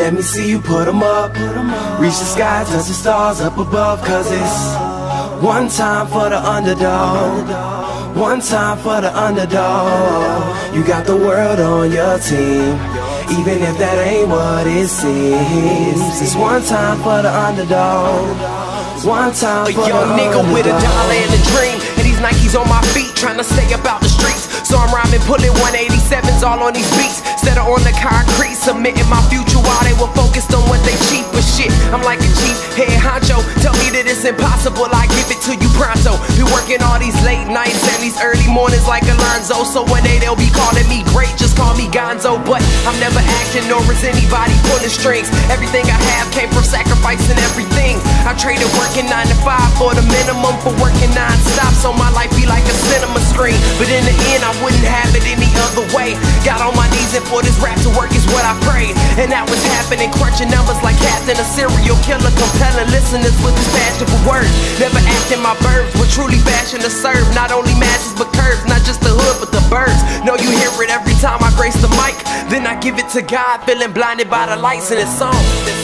Let me see you put 'em up. Reach the sky, touch the stars up above. Cause it's one time for the underdog. One time for the underdog. You got the world on your team, even if that ain't what it seems. It's one time for the underdog. One time for the young nigga with a dollar and a dream, and these Nikes on my feet, trying to stay about the streets. So I'm rhyming, pulling 187s all on these beats, instead of on the concrete, submitting my future while they were focused on what they cheap. But shit, I'm like a chief head honcho. Tell me that it's impossible, I give it to you pronto. Be working all these late nights and these early mornings like Alonzo. So one day they'll be calling me great, just call me Gonzo. But I'm never acting, nor is anybody pulling strings. Everything I have came from sacrificing everything. I traded working 9 to 5 for the minimum, for working non-stop, so my life be like a cinema screen. But in the end, I wouldn't have it any other way. Got on my knees and for this rap to work is what I prayed. And that was happening, crunching numbers like Captain, a serial killer, compelling listeners with his passion for words. Never acting my verbs, but truly fashion to serve not only masses but curves, not just the hood but the birds. Know you hear it every time I grace the mic, then I give it to God, feeling blinded by the lights in this song.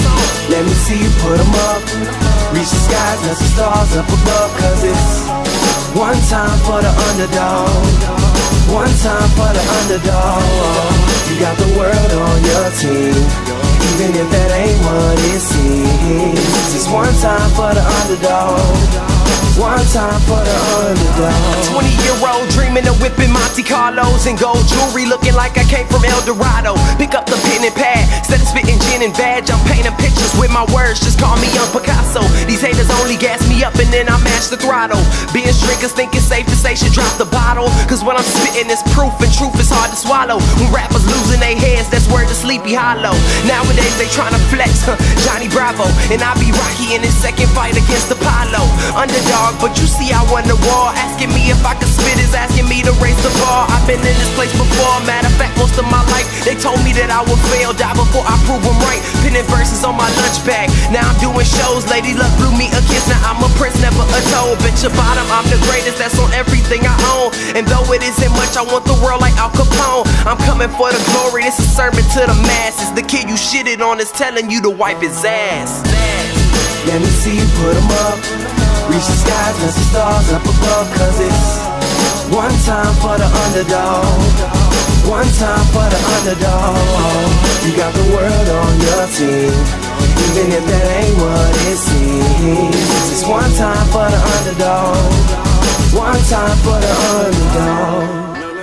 Let me see you put 'em up. Reach the skies, touch the stars up above. Cause it's one time for the underdog. One time for the underdog. You got the world on your team, even if that ain't what it seems. It's one time for the underdog. One time for the underdog. 20-year-old dreaming of whipping Monte Carlos and gold jewelry, looking like I came from El Dorado. Pick up the pen and pad, instead of spitting gin and badge, I'm painting pictures with my words, just call me Young Picasso. These haters only gas me up and then I mash the throttle. Being drinkers think it's safe to say should drop the bottle, cause what I'm spitting is proof, and truth is hard to swallow. When rappers losing their heads, that's word to Sleepy Hollow. Nowadays they tryna flex, Johnny Bravo, and I be Rocky in his second fight against Apollo. Underdog, but you see I won the war. Asking me if I could spit is asking me to raise the bar. I've been in this place before, matter of fact most of my life they told me that I would fail, die before I prove them right. Pinning verses on my lunch bag, now I'm doing shows. Lady Luck blew me a kiss, now I'm a prince, never a toad. Bitch your bottom, I'm the greatest, that's on everything I own. And though it isn't much, I want the world like Al Capone. I'm coming for the glory, this is a sermon to the masses. The kid you shitted on is telling you to wipe his ass. Let me see you put 'em up. Reach the skies, touch the stars up above. Cause it's one time for the underdog. One time for the underdog. You got the world on your team, even if that ain't what it seems. It's one time for the underdog. One time for the underdog.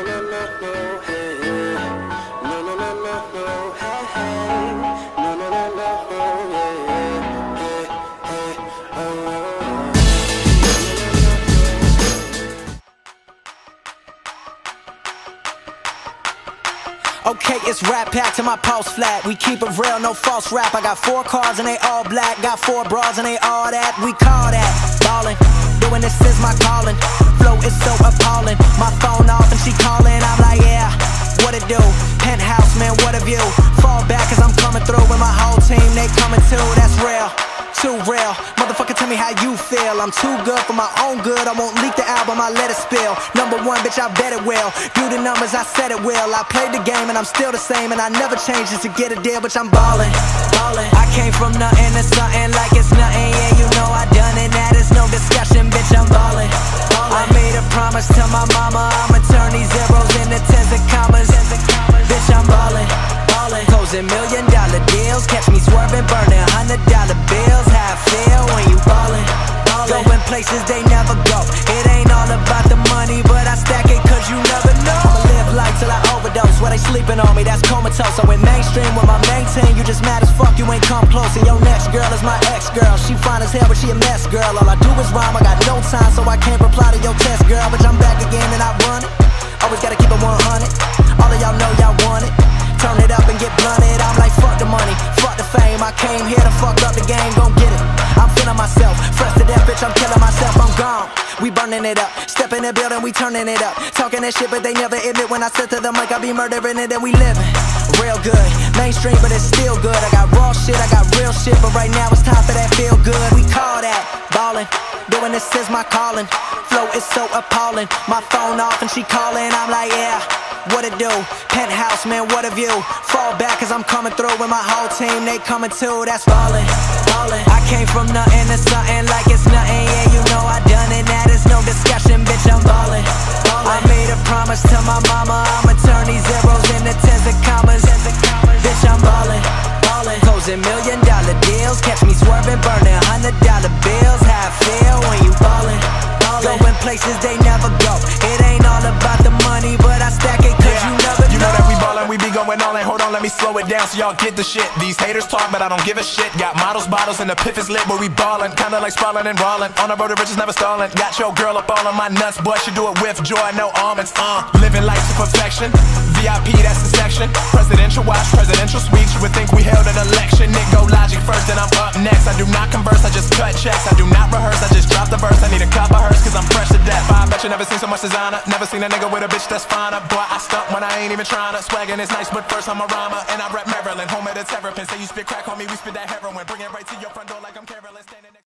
Okay, it's Rap Pack to my pulse flat. We keep it real, no false rap. I got 4 cars and they all black. Got 4 bras and they all that. We call that ballin'. Doing this is my calling. Flow is so appalling. My phone off and she calling. I'm like, yeah, what it do? Penthouse, man, what a view. Fall back cause I'm coming through with my whole team. They coming too, that's real. Too real, motherfucker, tell me how you feel. I'm too good for my own good. I won't leak the album, I let it spill. Number 1, bitch, I bet it will. Do the numbers, I said it will. I played the game and I'm still the same, and I never changed it to get a deal, bitch, I'm ballin', ballin'. I came from nothing to something like it's nothing. Yeah, you know I done it, that is no discussion, bitch, I'm ballin', ballin'. I made a promise to my mama, I'ma turn these zeros into tens of commas. Bitch, I'm ballin', ballin'. Closing $1 million deals, catch me swerving, burning $100 bills. How I feel when you ballin', ballin'. Going places they never go. It ain't all about the money, but I stack it cause you never know. I'ma live life till I overdose. Where they sleeping on me, that's comatose. I went mainstream with my main team. You just mad as fuck, you ain't come close. And your next girl is my ex-girl. She fine as hell, but she a mess, girl. All I do is rhyme, I got no time, so I can't reply to your test, girl. But I'm back again and I run it. Always gotta keep it 100. All of y'all know y'all want it. Turn it up and get blunted. I'm like, fuck the money, fuck the fame. I came here to fuck up the game, gon' get it. I'm feeling myself, fresh to death, bitch, I'm killing myself, I'm gone. We burning it up, step in the building, we turning it up. Talking that shit, but they never admit when I said to them like I be murdering it and we living. Real good, mainstream, but it's still good. I got raw shit, I got real shit, but right now it's time for that feel good. We call that ballin', doing this is my calling. Flow is so appalling, my phone off and she calling, I'm like, yeah, what it do? Penthouse, man, what a view. Fall back cause I'm coming through with my whole team, they coming too. That's ballin', ballin'. I came from nothing to something like it's nothing. Yeah, you know I done it, that is no discussion, bitch, I'm ballin', ballin'. I made a promise to my mama, I'ma turn these zeros into tens of commas. Bitch, I'm ballin', ballin'. Closing $1 million deals, catch me swerving, burning $100 bills. How I feel when you ballin', ballin'. Going places they never go. It ain't all about the money, but I stack it cause you never know. You know that we ballin', we be going all in. Hold on, let me slow it down so y'all get the shit. These haters talk, but I don't give a shit. Got models, bottles, and the piff is lit, but we ballin'. Kinda like sprawling and rollin'. On the road to riches, never stallin'. Got your girl up all on my nuts, boy, she do it with joy, no almonds. Living life to perfection. VIP, that's the section. Presidential watch, presidential suite. You would think we held an election. Nick go Logic first, then I'm up next. I do not converse, I just cut checks. I do not rehearse, I just drop the verse. I need a cup of hers, cause I'm fresh to death. I bet you never seen so much designer. Never seen a nigga with a bitch that's finer. Boy, I stunt when I ain't even tryna. Swaggin' is nice, but first I'm a rhymer. And I rap Maryland, home of the terrapin. Say you spit crack, homie, we spit that heroin. Bring it right to your front door like I'm Carolyn.